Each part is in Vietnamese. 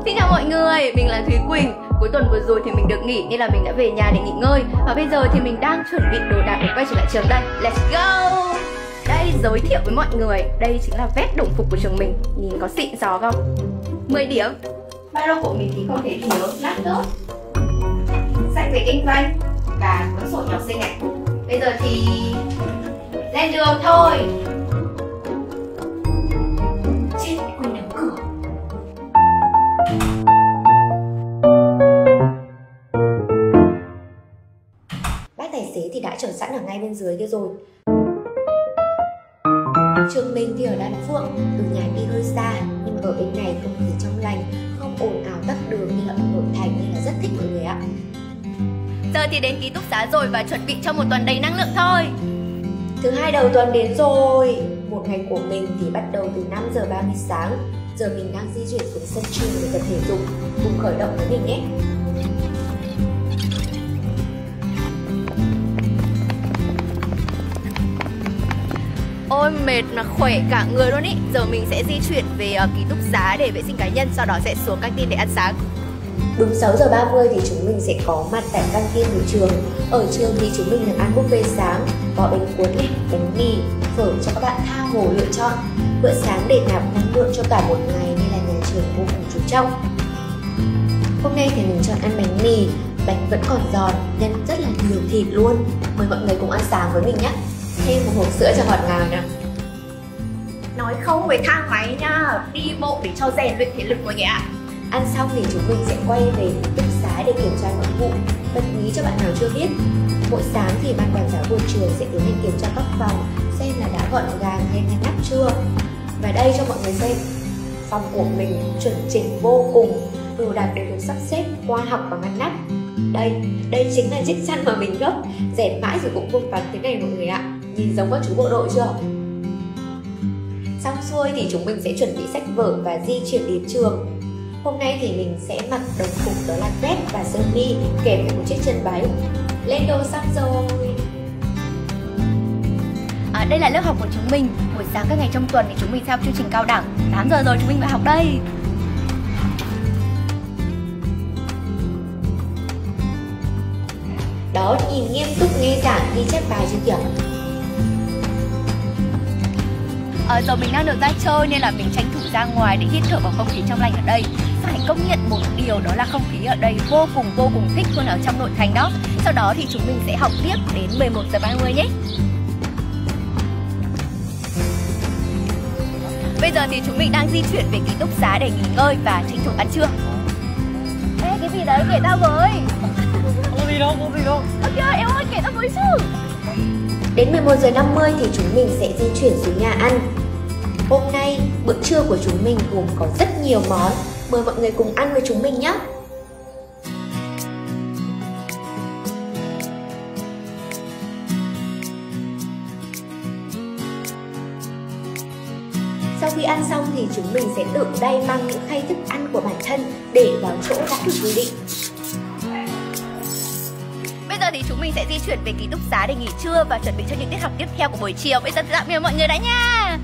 Xin chào mọi người, mình là Thúy Quỳnh. Cuối tuần vừa rồi thì mình được nghỉ nên là mình đã về nhà để nghỉ ngơi. Và bây giờ thì mình đang chuẩn bị đồ đạc để quay trở lại trường đây. Let's go! Đây, giới thiệu với mọi người, đây chính là vest đồng phục của trường mình. Nhìn có xịn xò không? 10 điểm. Ba lô của mình thì không thể thiếu laptop, sách về kinh doanh và cuốn sổ nhỏ xinh này. Bây giờ thì lên đường thôi. Chết, quên đóng cửa. Bác tài xế thì đã chờ sẵn ở ngay bên dưới kia rồi. Trường mình thì ở Đan Phượng, từ nhà đi hơi xa, nhưng ở bên này không khí trong lành, không ồn ào tắc đường như là ở nội thành nên là rất thích mọi người ạ. Giờ thì đến ký túc xá rồi và chuẩn bị cho một tuần đầy năng lượng thôi. Thứ hai đầu tuần đến rồi. Một ngày của mình thì bắt đầu từ 5 giờ 30 sáng. Giờ mình đang di chuyển xuống sân trường để tập thể dục. Cùng khởi động với mình nhé. Ôi mệt mà khỏe cả người luôn ý. Giờ mình sẽ di chuyển về ký túc xá để vệ sinh cá nhân, sau đó sẽ xuống căng tin để ăn sáng. Đúng 6 giờ 30 thì chúng mình sẽ có mặt tại căng tin của trường. Ở trường thì chúng mình được ăn buffet sáng, có bánh cuốn này, bánh mì, phở cho các bạn tha hồ lựa chọn. Bữa sáng để nạp năng lượng cho cả một ngày nên là nhà trường vô cùng chú trọng. Hôm nay thì mình chọn ăn bánh mì, bánh vẫn còn giòn, nhân rất là nhiều thịt luôn. Mời mọi người cùng ăn sáng với mình nhé. Thêm một hộp sữa cho ngọt ngào nào. Nói không với thang máy nha, đi bộ để cho rèn luyện thể lực mọi người ạ. Ăn xong thì chúng mình sẽ quay về ký túc xá để kiểm tra nội vụ. Bật mí cho bạn nào chưa biết, mỗi sáng thì ban quản giáo của trường sẽ tiến hành kiểm tra các phòng xem là đã gọn gàng hay ngăn nắp chưa. Và đây cho mọi người xem, phòng của mình chuẩn chỉnh vô cùng, đồ đạc đều được sắp xếp khoa học và ngăn nắp. Đây chính là chiếc chăn mà mình gấp, rèn mãi rồi cũng vuông vắn thế này mọi người ạ. Nhìn giống các chú bộ đội chưa? Xong xuôi thì chúng mình sẽ chuẩn bị sách vở và di chuyển đến trường. Hôm nay thì mình sẽ mặc đồng phục đó là vest và sơ mi kèm với một chiếc chân váy. Lên đồ xong rồi. Đây là lớp học của chúng mình. Buổi sáng các ngày trong tuần thì chúng mình theo chương trình cao đẳng. 8 giờ rồi chúng mình phải học đây. Đó, nhìn nghiêm túc nghe giảng ghi chép bài chưa kiểu. Giờ mình đang được ra chơi nên là mình tranh thủ ra ngoài để hít thở vào không khí trong lành ở đây. Phải công nhận một điều đó là không khí ở đây vô cùng thích hơn ở trong nội thành đó. Sau đó thì chúng mình sẽ học tiếp đến 11 giờ 30 nhé. Bây giờ thì chúng mình đang di chuyển về ký túc xá để nghỉ ngơi và tranh thủ ăn trưa. Ê, cái gì đấy kể tao với. Có gì đâu. Ok, em ơi kể tao với chứ. Đến 11 giờ 50 thì chúng mình sẽ di chuyển xuống nhà ăn. Hôm nay bữa trưa của chúng mình gồm có rất nhiều món. Mời mọi người cùng ăn với chúng mình nhé. Sau khi ăn xong thì chúng mình sẽ tự tay mang những khay thức ăn của bản thân để vào chỗ đã được quy định. Bây giờ thì chúng mình sẽ di chuyển về ký túc xá để nghỉ trưa và chuẩn bị cho những tiết học tiếp theo của buổi chiều. Bây giờ tạm biệt mọi người đã nha.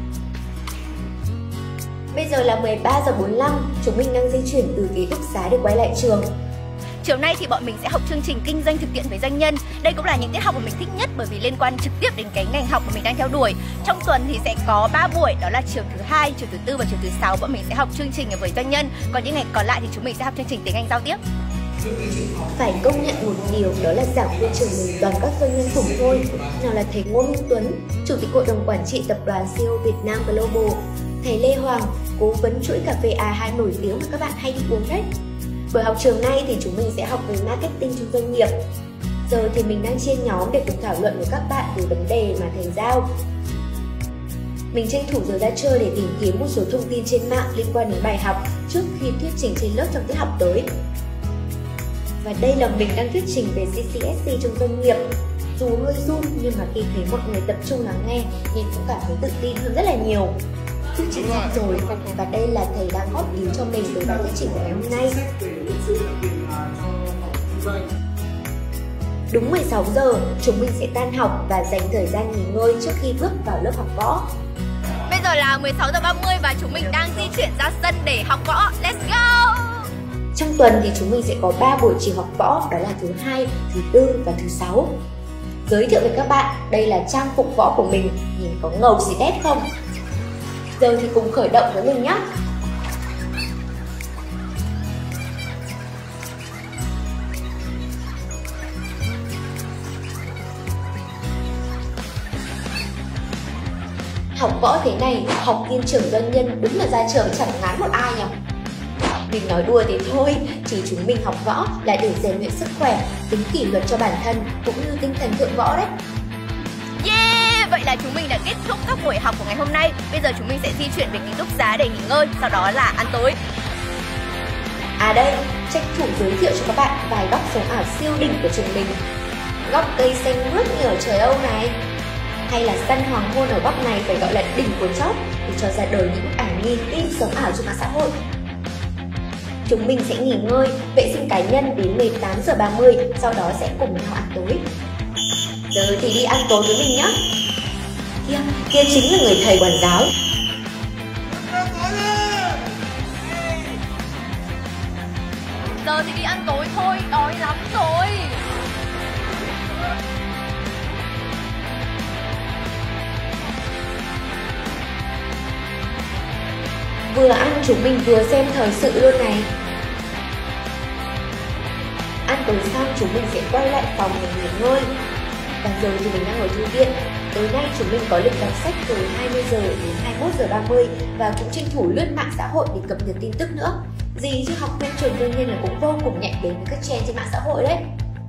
Bây giờ là 13 giờ 45, chúng mình đang di chuyển từ ký túc xá để quay lại trường. Chiều nay thì bọn mình sẽ học chương trình kinh doanh thực tiễn với doanh nhân. Đây cũng là những tiết học mà mình thích nhất bởi vì liên quan trực tiếp đến cái ngành học mà mình đang theo đuổi. Trong tuần thì sẽ có 3 buổi, đó là chiều thứ 2, chiều thứ 4 và chiều thứ 6 bọn mình sẽ học chương trình với doanh nhân. Còn những ngày còn lại thì chúng mình sẽ học chương trình tiếng Anh giao tiếp. Phải công nhận một điều đó là giảng viên trường mình toàn các doanh nhân khủng thôi. Nào là thầy Ngô Minh Tuấn, chủ tịch hội đồng quản trị tập đoàn CEO Việt Nam Global, thầy Lê Hoàng, cố vấn chuỗi cà phê A2 nổi tiếng mà các bạn hay đi uống đấy. Buổi học trường nay thì chúng mình sẽ học về marketing trong doanh nghiệp. Giờ thì mình đang chia nhóm để cùng thảo luận với các bạn về vấn đề mà thầy giao. Mình tranh thủ giờ ra chơi để tìm kiếm một số thông tin trên mạng liên quan đến bài học trước khi thuyết trình trên lớp trong tiết học tới. Và đây là mình đang thuyết trình về CCSC trong doanh nghiệp. Dù hơi run nhưng mà khi thấy mọi người tập trung lắng nghe nên cũng cảm thấy tự tin hơn rất là nhiều. Thuyết trình xong rồi và đây là thầy đang góp ý cho mình về bài thuyết trình của ngày hôm nay. Đúng 16 giờ, chúng mình sẽ tan học và dành thời gian nghỉ ngơi trước khi bước vào lớp học võ. Bây giờ là 16 giờ 30 và chúng mình đang di chuyển ra sân để học võ. Let's go! Trong tuần thì chúng mình sẽ có 3 buổi chiều học võ, đó là thứ Hai, thứ Tư và thứ Sáu. Giới thiệu với các bạn, đây là trang phục võ của mình, nhìn có ngầu xì đét không? Giờ thì cùng khởi động với mình nhé! Học võ thế này, học viên trưởng doanh nhân đúng là ra trường chẳng ngán một ai nhỉ? Mình nói đùa thế thôi, chứ chúng mình học võ là để rèn luyện sức khỏe, tính kỷ luật cho bản thân cũng như tinh thần thượng võ đấy. Yeah! Vậy là chúng mình đã kết thúc các buổi học của ngày hôm nay. Bây giờ chúng mình sẽ di chuyển về ký túc xá để nghỉ ngơi, sau đó là ăn tối. À đây, tranh thủ giới thiệu cho các bạn vài góc sống ảo siêu đỉnh của trường mình. Góc cây xanh mướt như ở trời Âu này, hay là săn hoàng hôn ở góc này phải gọi là đỉnh của chóp để cho ra đời những ảnh nghi tin sống ảo trên mạng xã hội. Chúng mình sẽ nghỉ ngơi, vệ sinh cá nhân đến 18h30, sau đó sẽ cùng nhau ăn tối. Giờ thì đi ăn tối với mình nhé. Kia chính là người thầy quản giáo. Giờ thì đi ăn tối thôi, đói lắm rồi. Vừa ăn chúng mình vừa xem thời sự luôn này. Ăn tối xong chúng mình sẽ quay lại phòng để nghỉ ngơi. Và giờ thì mình đang ở thư viện. Tối nay chúng mình có lịch đọc sách từ 20 giờ đến 21h30 và cũng tranh thủ lướt mạng xã hội để cập nhật tin tức nữa. Gì chứ học viên trường đương nhiên là cũng vô cùng nhạy bén với các trend trên mạng xã hội đấy.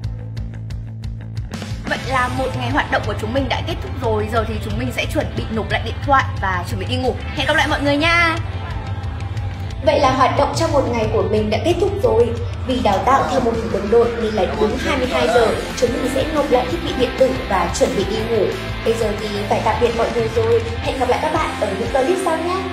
Vậy là một ngày hoạt động của chúng mình đã kết thúc rồi. Giờ thì chúng mình sẽ chuẩn bị nộp lại điện thoại và chuẩn bị đi ngủ. Hẹn gặp lại mọi người nha. Vậy là hoạt động trong một ngày của mình đã kết thúc rồi. Vì đào tạo theo mô hình đồng đội nên là đúng 22 giờ chúng mình sẽ nộp lại thiết bị điện tử và chuẩn bị đi ngủ. Bây giờ thì phải tạm biệt mọi người rồi. Hẹn gặp lại các bạn ở những clip sau nhé.